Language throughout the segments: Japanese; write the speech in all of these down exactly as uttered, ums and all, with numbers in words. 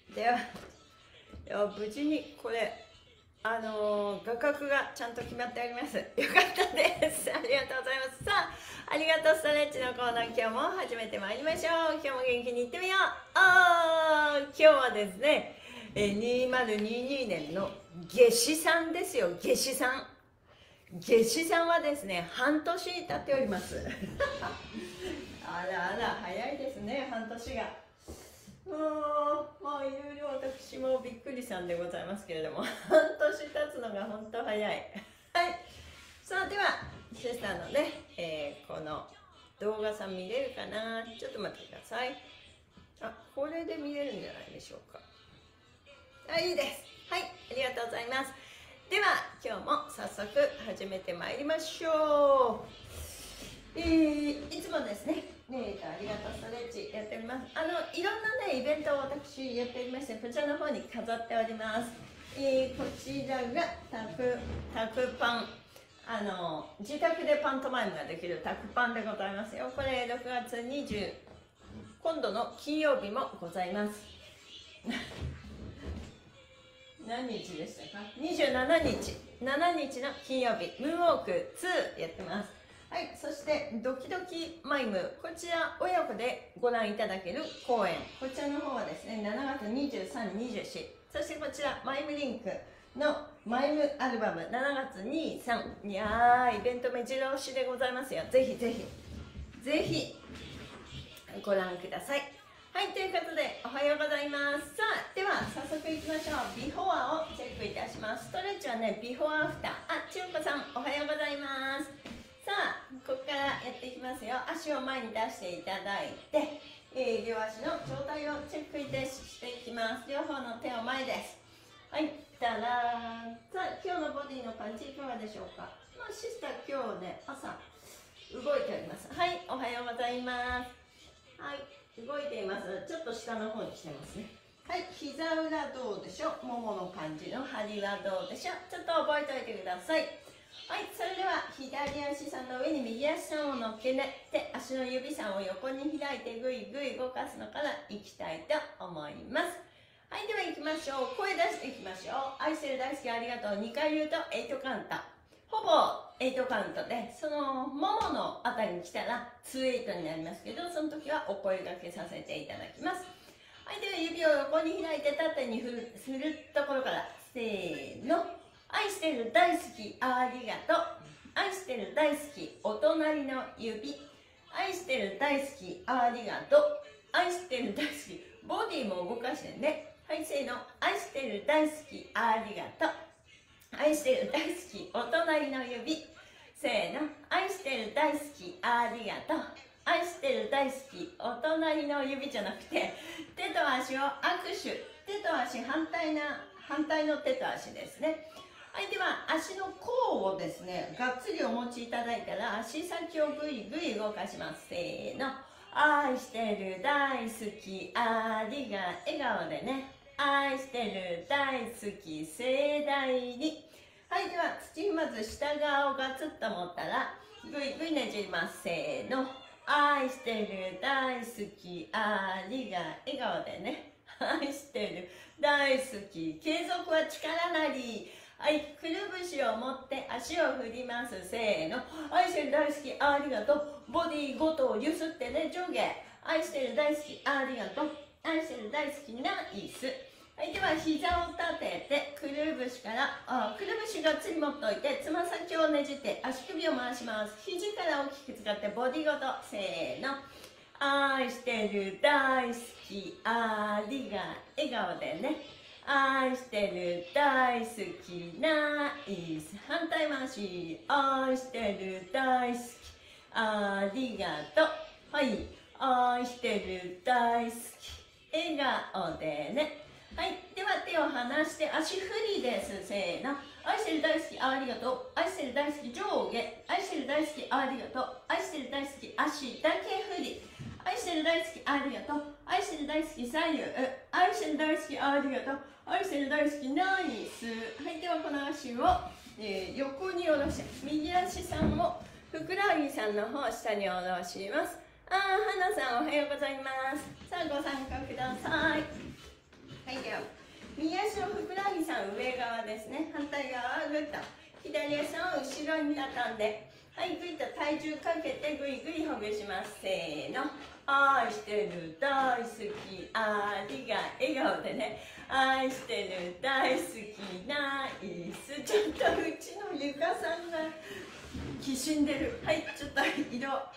では、では無事にこれあのー、画角がちゃんと決まっております。よかったです。ありがとうございます。さあ、ありがとうストレッチのコーナー、今日も始めてまいりましょう。今日も元気にいってみよう。あー、今日はですね、えにせんにじゅうにねんの夏至さんですよ。夏至さん。夏至さんはですね、半年経っております。あらあら、早いですね、半年が。もう、もういろいろ私もびっくりさんでございますけれども、半年経つのが本当早い。はい。さあ、では、シスターのね、えー、この動画さん見れるかな？ちょっと待ってください。あ、これで見れるんじゃないでしょうか。あ、いいです。はい、ありがとうございます。では、今日も早速始めてまいりましょう。えー、いつもですね、えーと、ありがとうストレッチやっております。あの、いろんなね、イベントを私やっておりまして、こちらの方に飾っております。えー、こちらがタク、タクパン。あの、自宅でパントマイムができるタクパンでございますよ。これろくがつにじゅう、今度の金曜日もございます。何日でしたか？にじゅうしちにち、しちにちの金曜日、ムーンウォークにやってます。はい、そしてドキドキマイム、こちら親子でご覧いただける公演、こちらの方はですね、しちがつにじゅうさん、にじゅうよん、そしてこちらマイムリンクのマイムアルバムしちがつにじゅうさん、いやー、イベント目白押しでございますよ。ぜひぜひ、ぜひご覧ください。はい、ということでおはようございます。さあ、では早速いきましょう。ビフォアをチェックいたします。ストレッチはね、ビフォアアフター。あ、千代子さん、おはようございます。さあ、ここからやっていきますよ。足を前に出していただいて、えー、両足の状態をチェックしていきます。両方の手を前です。はい、たらー。さあ、今日のボディの感じいかがでしょうか。まあ、シスター今日ね、朝動いております。はい、おはようございます。はい、動いています。ちょっと下の方に来てますね。はい、膝裏どうでしょう。ももの感じの張りはどうでしょう。ちょっと覚えておいてください。はい、それでは左足さんの上に右足さんを乗っけて、足の指さんを横に開いてぐいぐい動かすのからいきたいと思います。はい、では行きましょう。声出していきましょう。愛してる大好きありがとう。にかい言うとエイトカウント。ほぼエイトカウントで、そのもものあたりに来たらにエイトになりますけど、その時はお声掛けさせていただきます。はい、では指を横に開いて縦に振る、振るところから、せーの。愛してる大好きありがとう。愛してる大好きお隣の指。愛してる大好きありがとう。愛してる大好きボディも動かしてね。はい、せーの。愛してる大好きありがとう。愛してる大好きお隣の指。せーの。愛してる大好きありがとう。愛してる大好きお隣の指じゃなくて、手と足を握手。手と足反対な反対の手と足ですね。はい、では足の甲をですね、がっつりお持ちいただいたら足先をぐいぐい動かします。せーの。愛してる大好きありが笑顔でね。愛してる大好き盛大に。はい、では土踏まず下側をガツッと持ったらぐいぐいねじります。せーの。愛してる大好きありが笑顔でね。愛してる大好き継続は力なり。はい、くるぶしを持って足を振ります。せーの。愛してる大好きありがとう。ボディごと揺すってね、上下。愛してる大好きありがとう。愛してる大好きナイス。はい、では膝を立ててくるぶしからあくるぶしがっつり持っておいてつま先をねじって足首を回します。肘から大きく使ってボディごと。せーの。愛してる大好きありが笑顔でね。愛してる大好きナイス。反対回し。愛してる大好きありがとう。はい、愛してる大好き笑顔でね。はい、では手を離して足振りです。せーの。愛してる大好きありがとう。愛してる大好き上下。愛してる大好きありがとう。愛してる大好き足だけ振り。愛してる大好きありがとう。愛してる大好き左右。愛してる大好きありがとう。愛してる大好きナイス。はい、ではこの足を、えー、横に下ろして右足さんをふくらはぎさんの方下に下ろします。あー、花さんおはようございます。さあご参加ください。はい、でと左足を後ろに畳んで、はい、ぐいっと体重かけてぐいぐいほぐします。せーの。愛してる、大好き、ありが、笑顔でね。愛してる、大好き、ナイス。ちょっとうちのゆかさんがきしんでる。はい、ちょっと色。はい、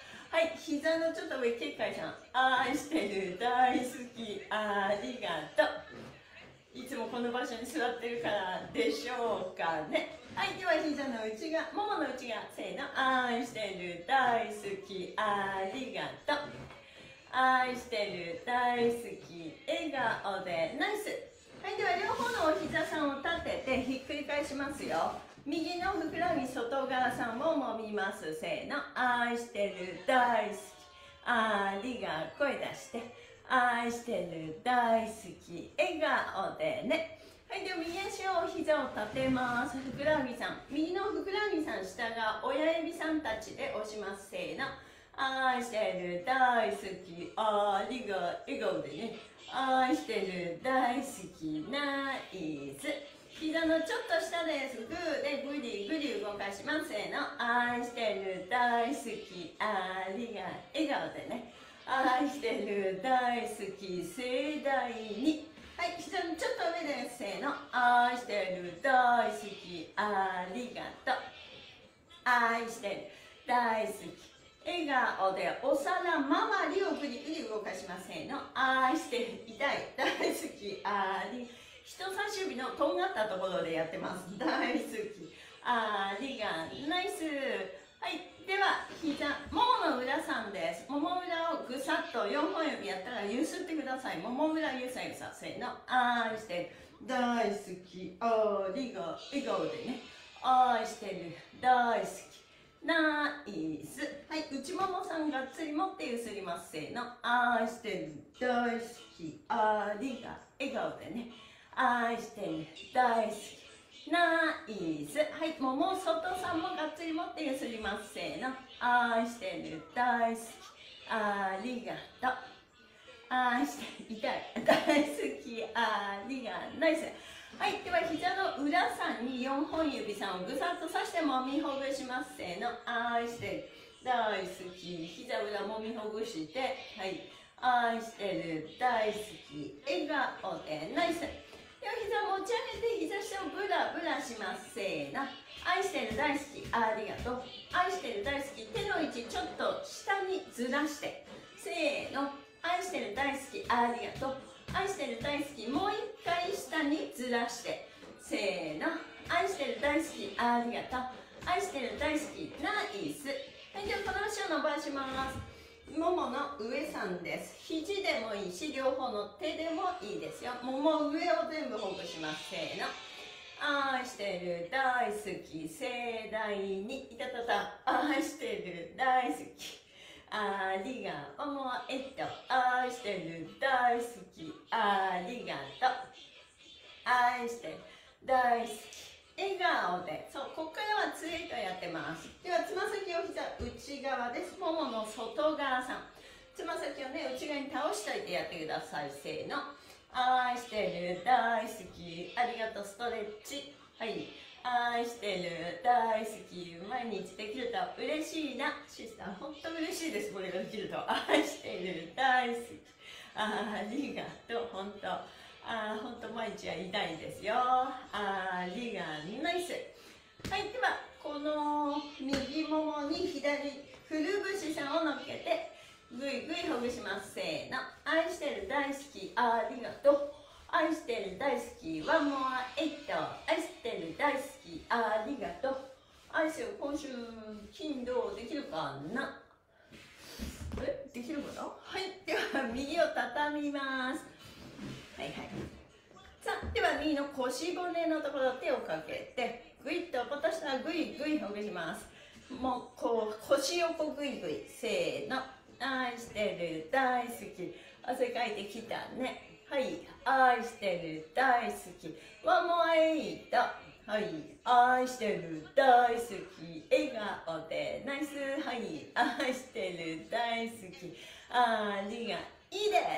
膝のちょっと上、けっかいさん。愛してる、大好き、ありがとう。いつもこの場所に座ってるからでしょうかね。はい、では膝の内側、ももの内側、せーの。愛してる、大好き、ありがとう。愛してる、大好き、笑顔でナイス。はい、では両方のお膝さんを立ててひっくり返しますよ。右のふくらはぎ外側さんをもみます。せーの。愛してる、大好き、ありが声出して。愛してる、大好き、笑顔でね。はい、では右足を膝を立てます。ふくらはぎさん、右のふくらはぎさん、下が親指さんたちで押します。せーの。愛してる、大好き、ありが笑顔でね。愛してる、大好き、ナイス。膝のちょっと下です。グーでグリグリ動かします。せーの。愛してる、大好き、ありが笑顔でね。愛してる、大好き、盛大に。はい、膝のちょっと上です。せーの。愛してる、大好き、ありがとう。愛してる、大好き。笑顔でお皿周りをぐりぐり動かしませんの。愛してる、痛い、大好き、あり。人差し指のとんがったところでやってます。大好き、ありが、ナイス。はい、では膝、ももの裏さんです。もも裏をぐさっとよんほん指やったらゆすってください。もも裏ゆさゆさ、せーの。愛してる、大好き、ありが、笑顔でね。愛してる、大好き、ナイス。はい、内ももさんがっつり持ってゆすります。せーの。愛してる、大好き、ありが、笑顔でね。愛してる、大好き、ナイス。はい、もも外さんもがっつり持ってゆすります。せーの。愛してる、大好き、ありがとう。愛してる、痛い、大好き、ありが、ナイス。はい、では膝の裏さんによんほん指さんをぐさっとさしてもみほぐします。せーの。愛してる、大好き、膝裏もみほぐして、はい、愛してる、大好き、笑顔でナイス。では膝持ち上げて膝下をブラブラします。せーの。愛してる、大好き、ありがとう。愛してる、大好き、手の位置ちょっと下にずらして、せーの。愛してる、大好き、ありがとう。愛してる、大好き、もう一回下にずらして、せーの。愛してる、大好き、ありがとう。愛してる、大好き、ナイス。はい、ではこの足を伸ばします。ももの上さんです。肘でもいいし、両方の手でもいいですよ。もも上を全部ほぐします。せーの。愛してる、大好き、盛大に。いたたた。愛してる、大好き、ありがとう。えっと、愛してる、大好き、ありがとう。愛してる、大好き。笑顔で、そう、ここからはツイートやってます。では、つま先を膝内側です。ももの外側さん。つま先をね、内側に倒しておいてやってください。せーの。愛してる、大好き、ありがとう、ストレッチ。はい。愛してる、大好き、毎日できると嬉しいな。シスター、本当嬉しいです。これができると。愛してる、大好き、ありがとう、本当。あー、本当毎日は痛いですよ。ありがナイス。はい、ではこの右ももに左くるぶしさんを乗っけてぐいぐいほぐします。せーの。愛してる、大好き、ありがとう。愛してる、大好き、ワンモアエイト。愛してる、大好き、ありがとう。愛してる、今週金土できるかな。え、できるかな。はい、では右を畳みます。はいはい。さあ、では右の腰骨のところ手をかけてぐいっと落としたらぐいぐいほぐします。もうこう腰横ぐいぐい。せーの。愛してる、大好き、汗かいてきたね。はい、愛してる、大好き、ワンモアエイト。はい、愛してる、大好き、笑顔でナイス。はい、愛してる、大好き、ありがいいです。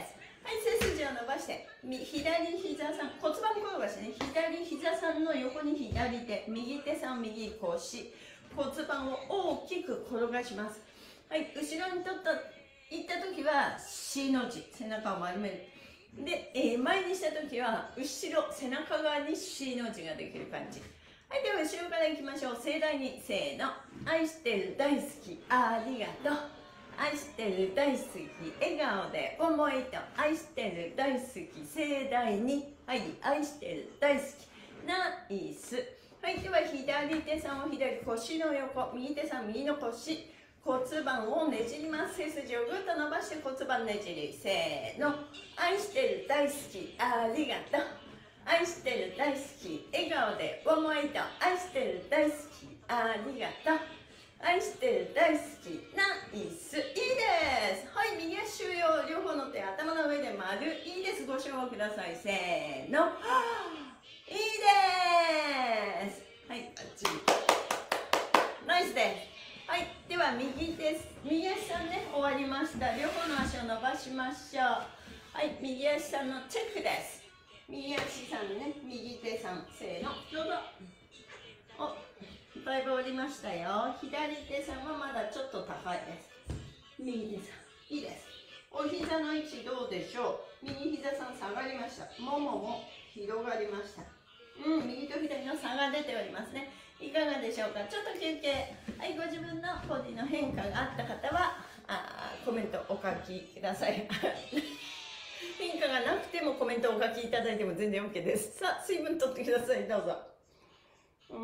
はい、背筋を伸ばして、み左膝さん、骨盤転がしね、左膝さんの横に左手、右手さん右腰、骨盤を大きく転がします。はい、後ろにとった行った時は C の字、背中を丸める。で、えー、前にした時は後ろ背中側に C の字ができる感じ。はい、では後ろからいきましょう。盛大にせーの。愛してる、大好き、ありがとう。愛してる、大好き、笑顔で思いと。愛してる、大好き、盛大に。はい、愛してる、大好き、ナイス。はい、では左手さんを左腰の横、右手さん右の腰、骨盤をねじります。背筋をぐっと伸ばして骨盤ねじり。せーの。愛してる、大好き、ありがとう。愛してる、大好き、笑顔で思いと。愛してる、大好き、ありがとう。愛してる、大好き、ナイス。いいです。はい、右足終了。両方の手頭の上で丸。いいです。ご唱和ください。せーの。いいです。はい、あっちり。ナイスです。はい、では右です。右足さんね、終わりました。両方の足を伸ばしましょう。はい、右足さんのチェックです。右足さんね、右手さん、せーの、どうぞ。お、だいぶ降りましたよ。左手さんはまだちょっと高いです。右手さん、いいです。お膝の位置どうでしょう。右膝さん下がりました。ももも広がりました。うん、右と左の差が出ておりますね。いかがでしょうか。ちょっと休憩。はい、ご自分のボディの変化があった方はあコメントお書きください。変化がなくてもコメントをお書きいただいても全然 OK です。さあ、水分取ってください。どうぞ。うん、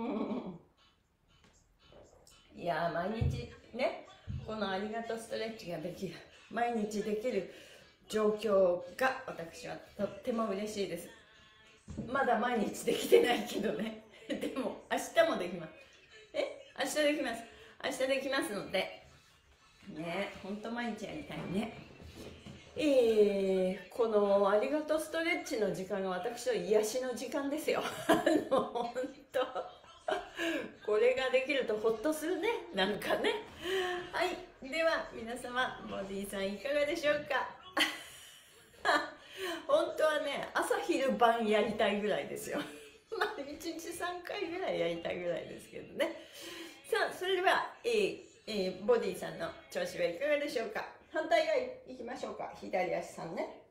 いやー、毎日ね、このありがとうストレッチができる、毎日できる状況が私はとっても嬉しいです。まだ毎日できてないけどね。でも明日もできます。え、明日できます。明日できますので、ね、ほんと毎日やりたいね。えー、このありがとうストレッチの時間が私の癒しの時間ですよ。あの、ほんと。これができるとほっとするね。なんかね。はい。では、皆様、ボディさんいかがでしょうか。本当はね、朝昼晩やりたいぐらいですよ。まあいちにちさんかいぐらいやりたいぐらいですけどね。さあ、それでは、えーえー、ボディさんの調子はいかがでしょうか。反対側いきましょうか。左足さんね。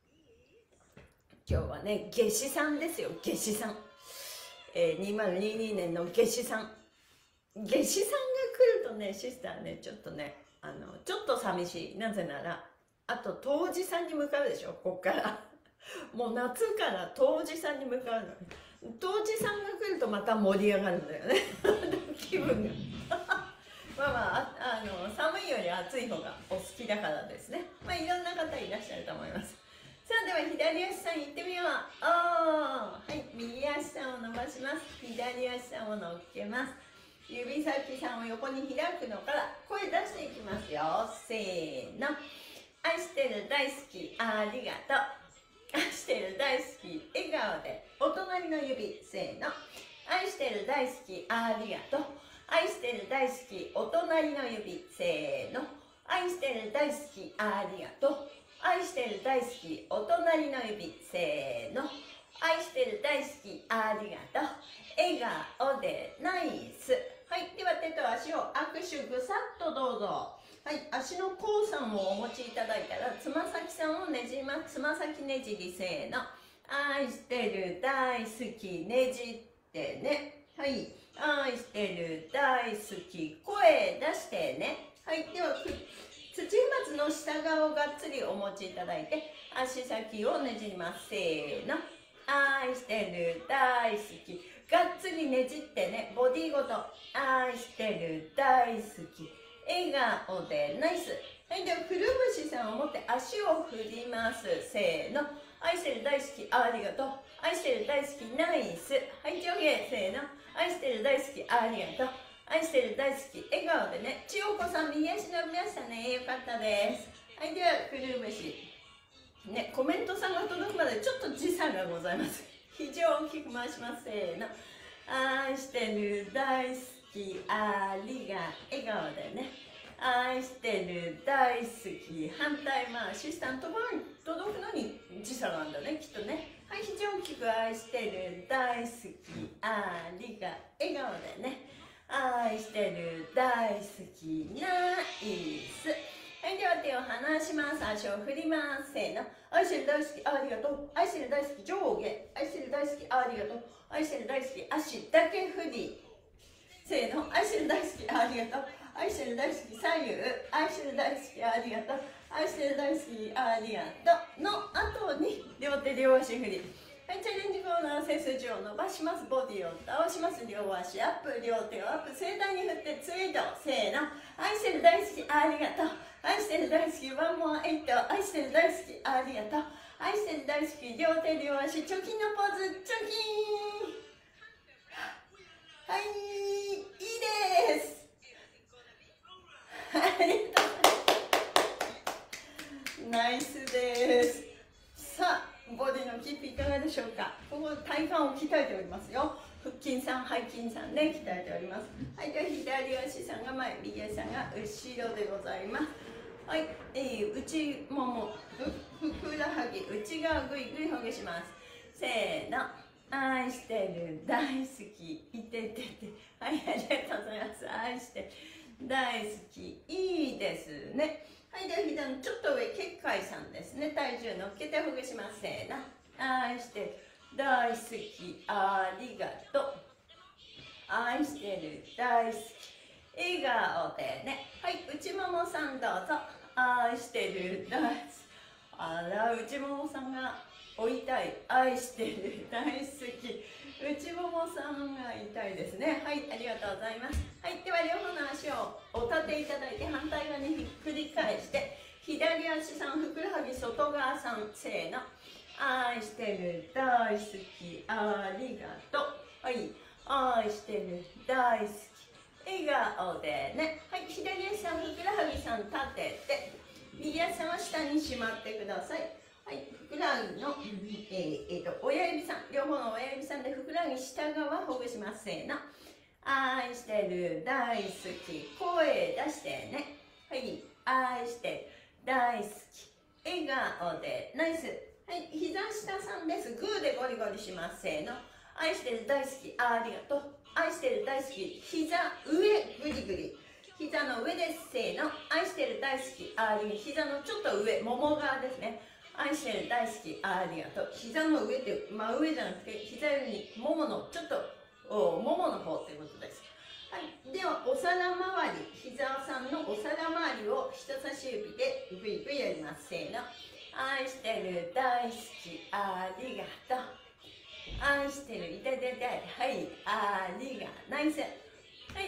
今日はね、夏至さんですよ。夏至さん。えー、にせんにじゅうにねんの夏至さん。夏至さんが来るとね、シスターね、ちょっとね、あの、ちょっと寂しい。なぜなら、あと、冬至さんに向かうでしょ、こっから。もう夏から冬至さんに向かうの。冬至さんが来るとまた盛り上がるんだよね。気分が。まあまあ、あ、あの、寒いより暑い方がお好きだからですね。まあ、いろんな方いらっしゃると思います。さあ、では左足さん行ってみよう。おー、はい、右足さんを伸ばします。左足さんを乗っけます。指先さんを横に開くのから声出していきますよ。せーの。愛してる、大好き、ありがとう。愛してる、大好き、笑顔でお隣の指、せーの。愛してる、大好き、ありがとう。愛してる、大好き、お隣の指、せーの。愛してる、大好き、ありがとう。愛してる、大好き、お隣の指、せーの。愛してる、大好き、ありがとう。笑顔でナイス。はい、では手と足を握手ぐさっとどうぞ。はい、足の甲さんをお持ちいただいたら、つま先さんをねじります。つま先ねじり、せーの。愛してる、大好き、ねじってね。はい、愛してる、大好き、声出してね。はい、では、土踏まずの下側をがっつりお持ちいただいて、足先をねじります。せーの。愛してる、大好き。がっつりねじってね、ボディごと。愛してる、大好き。笑顔でナイス。はい、ではくるぶしさんを持って足を振ります。せーの。愛してる、大好き、ありがとう。愛してる、大好き、ナイス。はい、上下、せーの。愛してる、大好き、ありがとう。愛してる、大好き、笑顔でね。千代子さん、右足伸びましたね。よかったです。はい、ではくるぶし。ね、コメントさんが届くまでちょっと時差がございます。肘を大きく回します。せーの。愛してる、大好き、ありが、笑顔でね。 愛してる、大好き。反対回し、下のところに届くのに時差があるんだね、きっとね。はい、非常に大きく愛してる、大好き。ありが、笑顔でね。愛してる、大好き。ナイス。はい、では手を離します。足を振ります。せーの。愛してる、大好き。ありがとう。愛してる、大好き。上下。愛してる、大好き。ありがとう。愛してる、大好き。足だけ振り。せーの。愛してる、大好き。ありがとう。愛してる、大好き。左右。愛してる、大好き。ありがとう。愛してる、大好き。ありがとう。の後に両手両足振り。はい、チャレンジコーナー背筋を伸ばします。ボディを倒します。両足アップ、両手をアップ。盛大に振ってツイート。せーの。愛してる、大好き。ありがとう。愛してる、大好き。ワンモアエイト。愛してる、大好き。ありがとう。愛してる、大好き。両手両足。チョキンのポーズ。チョキン。はい、いいです。ありがとうございます。ナイスです。さあ、ボディのキープいかがでしょうか。ここ体幹を鍛えておりますよ。腹筋さん、背筋さんで、ね、鍛えております。はい、では左足さんが前、右足さんが後ろでございます。はい、えー、内もも、ふくらはぎ、内側ぐいぐいほぐします。せーの。愛してる、大好き、いててて。はい、ありがとうございます。愛してる、大好き、いいですね。はい、では膝のちょっと上、結界さんですね。体重乗っけてほぐします。せーの。愛してる、大好き、ありがとう。愛してる、大好き、笑顔でね。はい、内ももさんどうぞ。愛してる、大好き。あら、内ももさんが追いたい。愛してる、大好き。内ももさんが痛いですね。はい、ありがとうございます。はい、では両方の足をお立ていただいて、反対側にひっくり返して、左足さん、ふくらはぎ外側さん、せーの。愛してる、大好き、ありがとう。はい、愛してる、大好き。笑顔でね。はい、左足さん、ふくらはぎさん立てて、右足さんは下にしまってください。はい、ふくらはぎの、えーえー、と親指さん、両方の親指さんでふくらはぎ下側ほぐします。せーの。愛してる、大好き、声出してね。はい、愛してる、大好き、笑顔で、ナイス。はい、膝下さんです。グーでゴリゴリします。せーの。愛してる、大好き、ありがとう。愛してる、大好き、膝上、グリグリ。膝の上です。せーの。愛してる、大好き、ありがとう。膝のちょっと上、もも側ですね。愛してる、大好き、ありがとう。膝の上って真上じゃなくて、膝よりもものちょっとおももの方ということです。はい、ではお皿周り、膝さんのお皿周りを人差し指でぐいぐいやります。せーの。愛してる、大好き、ありがとう。愛してる、いたいたいたい。はい、ありがナイス。はい、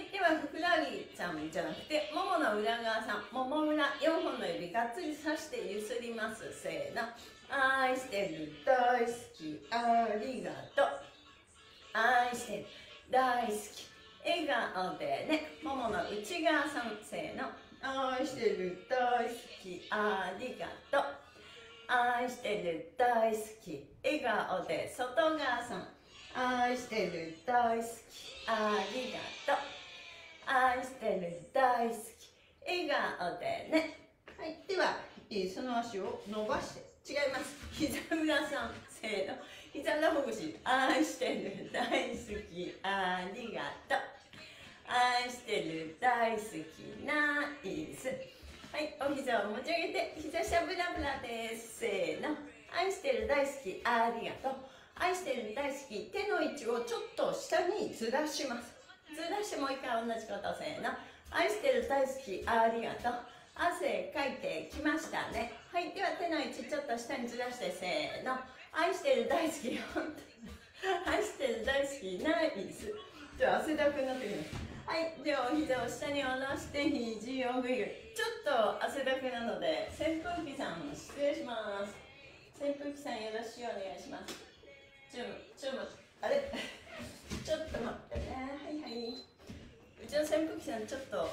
ではふくらはぎさんじゃなくてももの裏側さん、もも裏よんほんの指がっつりさしてゆすります。せーの。愛してる、大好き、ありがとう。愛してる、大好き、笑顔でね。ももの内側さん、せーの。愛してる、大好き、ありがとう。愛してる、大好き、笑顔で外側さん。愛してる、大好き、ありがとう。愛してる、大好き、笑顔でね。はい、ではその足を伸ばして、違います、膝裏さん、せーの。膝裏ほぐし。愛してる、大好き、ありがとう。愛してる、大好き、ナイス。はい、お膝を持ち上げて、膝下ブラブラです。せーの。愛してる、大好き、ありがとう。愛してる、大好き、手の位置をちょっと下にずらします。ずらしてもう一回同じこと。せーの。愛してる、大好き、ありがとう。汗かいてきましたね。はい、では手の位置ちょっと下にずらして、せーの。愛してる、大好き、本当に愛してる、大好き、ナイス。じゃあ汗だくになってきます。はい、ではお膝を下に下ろして肘をぐいぐい。ちょっと汗だくなので扇風機さん失礼します。扇風機さんよろしくお願いします。ちょちょあれちょっと待ってね。はいはい、うちの扇風機さんちょっと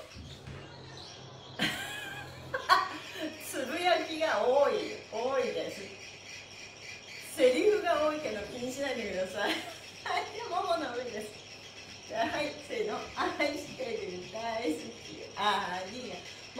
つぶやきが多い多いです。セリフが多いけど気にしないでください。はい、ももの上です。じゃあはい、せーの。愛してる、大好き、ありが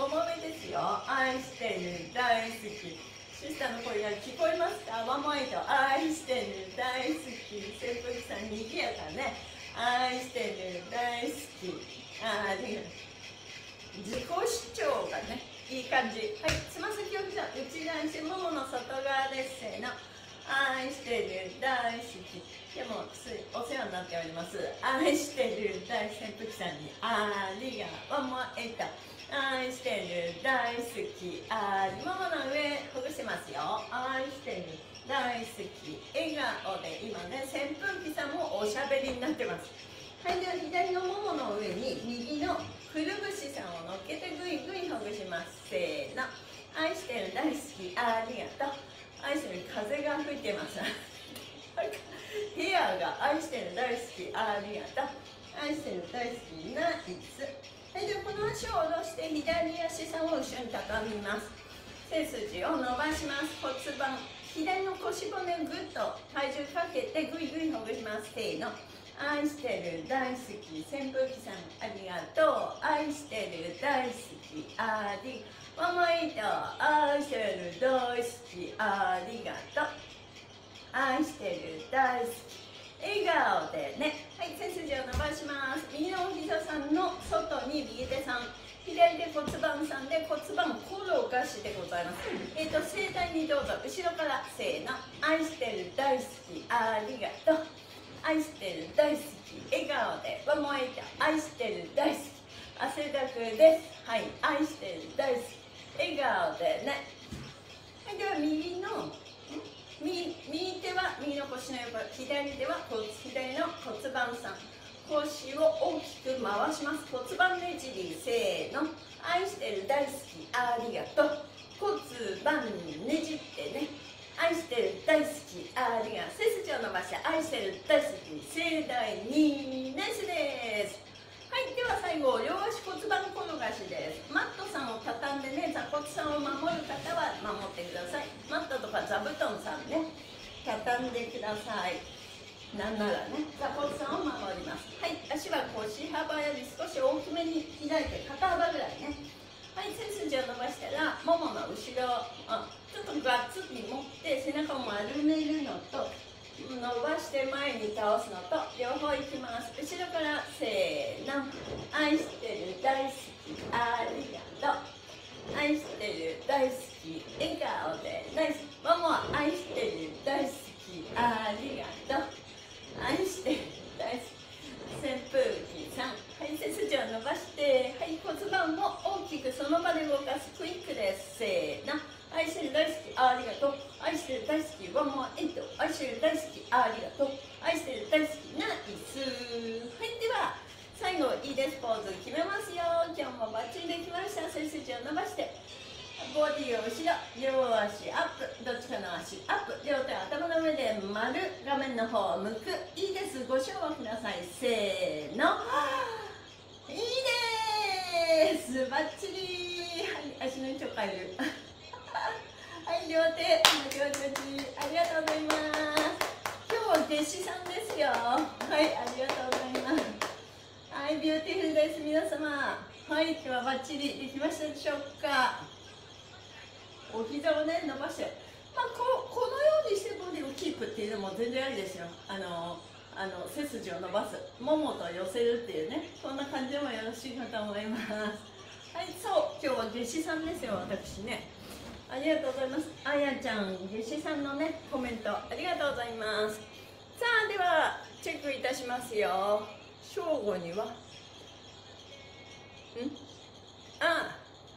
んにぎやかね。愛してる、大好き。あー、で自己主張がね、いい感じ。はい、つま先をじゃ内側にして、ももの外側です。せーの。愛してる、大好き。でも、お世話になっております。愛してる、大扇風機さんに。ありがとう。もう、えっと。愛してる、大好き。あり、ももの上、ほぐしてますよ。愛してる、大好き。笑顔で、今ね、扇風機さんもおしゃべりになってます。はい、では左のももの上に右のくるぶしさんを乗っけてぐいぐいほぐします。せーの。愛してる、大好き。ありがとう。愛してる、風が吹いてます。部屋が愛してる、大好き。ありがとう。愛してる、大好き。ナイス。はい、ではこの足を下ろして左足さんを後ろに畳みます。背筋を伸ばします。骨盤、左の腰骨をぐっと体重かけてぐいぐいほぐします。せーの。愛してる、大好き。扇風機さんありがとう。愛してる、大好き。ありももいと愛してる、大好き。ありがとう。愛してる、大好き。笑顔でね。はい、背筋を伸ばします。右のお膝さんの外に右手さん、左手骨盤さんで骨盤転がしでございます。えっ、ー、と盛大にどうぞ。後ろからせーの。愛してる、大好き。ありがとう。愛してる、大好き。笑顔でわもえて愛してる、大好き。汗だくです。はい、愛してる、大好き。笑顔でね。はい、では右の右, 右手は右の腰の横、左手は左の骨盤さん、腰を大きく回します。骨盤ねじり、せーの。愛してる、大好き。ありがとう。骨盤ねじってね。愛してる、大好き。ありがとう。背筋を伸ばして愛してる、大好き。盛大にナイスです。はい、では最後、両足骨盤転がしです。マットさんを畳んでね、座骨さんを守る方は守ってください。マットとか座布団さんね、畳んでください。なんならね、座骨さんを守ります。はい、足は腰幅より少し大きめに開いて、肩幅ぐらいね。はい、背筋を伸ばしたら、ももの後ろ、あちょっとガッツリ持って背中を丸めるのと、伸ばして前に倒すのと両方いきます。後ろからせーの。愛してる、大好き。ありがとう。愛してる、大好き。笑顔でナイス。もも愛してる、大好き。ありがとう。愛してる、大好き。扇風機さん。はい、背筋を伸ばして、はい、骨盤も大きくその場で動かす。クイックです。せーの。愛してる、大好き。ありがとう。愛してる、大好き。ワンモアエイト。愛してる、大好き。ありがとう。愛してる、大好き。ナイス。はい、では最後いいです。ポーズ決めますよ。今日もバッチリできました。背筋を伸ばしてボディを後ろ、両足アップ、どっちかの足アップ、両手を頭の上で丸、画面の方を向く。いいです。ご唱和ください。せーの。いいです。バッチリ。はい、足の位置を変える。はい、両手、両手、ありがとうございます。今日は夏至さんですよ。はい、ありがとうございます。はい、ビューティフルです、皆様。はい、今日はバッチリできましたでしょうか。お膝をね、伸ばして、まあ、こ, このようにしてボディをキープっていうのも全然ありですよ。あのあの背筋を伸ばす、ももと寄せるっていうね、そんな感じでもよろしいかと思います。はい、そう、今日は夏至さんですよ、私ね。ありがとうございます。あやちゃん、夏至さんのね、コメントありがとうございます。さあ、ではチェックいたしますよ。正午にはんあ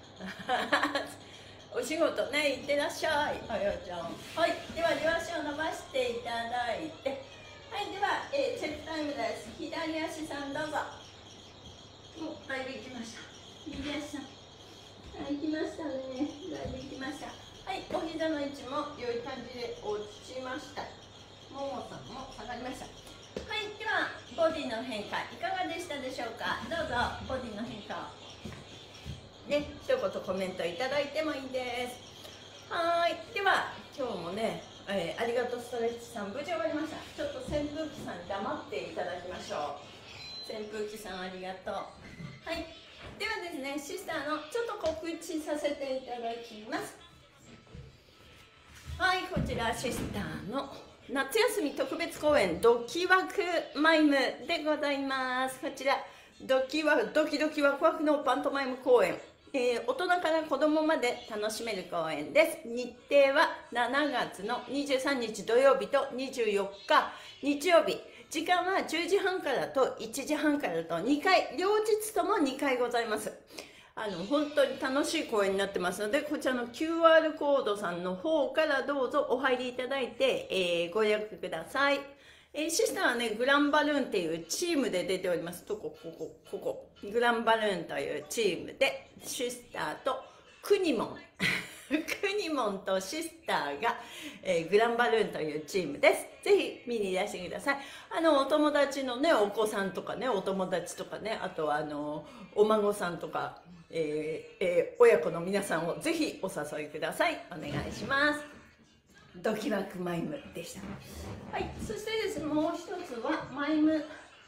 お仕事ね、行ってらっしゃい、あやちゃん。はい、では両足を伸ばしていただいて、はい、では、えー、チェックタイムです。左足さんどうぞ。もうだいぶ行きました。右足さん、はい、行きましたね。だいぶ行きました。はい、お膝の位置も良い感じで落ちました。ももさんも下がりました。はい、ではボディの変化いかがでしたでしょうか。どうぞボディの変化をね、一言コメントいただいてもいいです。はい、では今日もね、えー、ありがとうストレッチさん無事終わりました。ちょっと扇風機さんに黙っていただきましょう。扇風機さんありがとう。はい、ではですね、シスターのちょっと告知させていただきます。はい、こちらシスターの夏休み特別公演ドキワクマイムでございます。こちらドキワドキドキワクワクのパントマイム公演、えー、大人から子供まで楽しめる公演です。日程はしちがつのにじゅうさんにち土曜日とにじゅうよっか日曜日。時間はじゅうじはんからといちじはんからとにかい、両日ともにかいございます。あの本当に楽しい公演になってますので、こちらの キューアール コードさんの方からどうぞお入りいただいて、えー、ご予約ください。えー、シスターはね、グランバルーンっていうチームで出ております。どこ、ここ、ここ。グランバルーンというチームで、シスターとクニモン。クニモンとシスターが、えー、グランバルーンというチームです。ぜひ見にいらしてください。あの、お友達のね、お子さんとかね、お友達とかね、あとはあの、お孫さんとか、えーえー、親子の皆さんをぜひお誘いください。お願いします。ドキワクマイムでした。はい、そしてですね、もう一つはマイム、はい、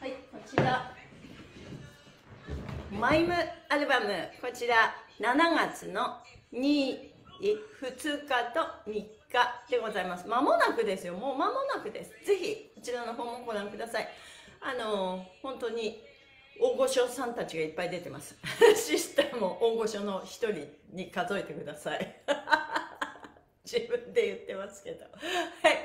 こちらマイムアルバム、こちらしちがつのに、ふつかとみっかでございます。間もなくですよ。もう間もなくです。ぜひこちらの方もご覧ください。あの本当に大御所さんたちがいっぱい出てます。シスターも大御所の一人に数えてください。自分で言ってますけど。はい。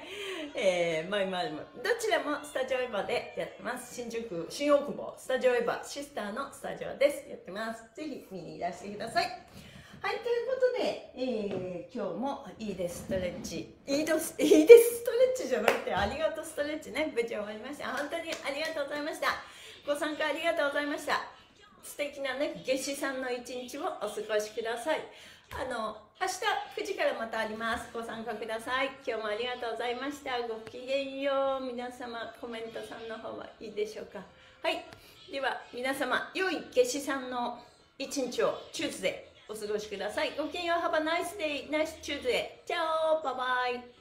えー、マイマイム。どちらもスタジオエヴァでやってます。新宿、新大久保、スタジオエヴァ、シスターのスタジオです。やってます。ぜひ見にいらしてください。はい、ということで、えー、今日もいいですストレッチ。いいです、いいですストレッチじゃなくて、ありがとうストレッチね、無事終わりました。本当にありがとうございました。ご参加ありがとうございました。素敵なね、夏至さんの一日をお過ごしください。あの、明日くじからまたあります。ご参加ください。今日もありがとうございました。ごきげんよう。皆様、コメントさんの方はいいでしょうか。はい。では、皆様、良い夏至さんの一日をチューズデーお過ごしください。ごきげんよう。Have a nice day, nice Tuesday. チャオバイバイ。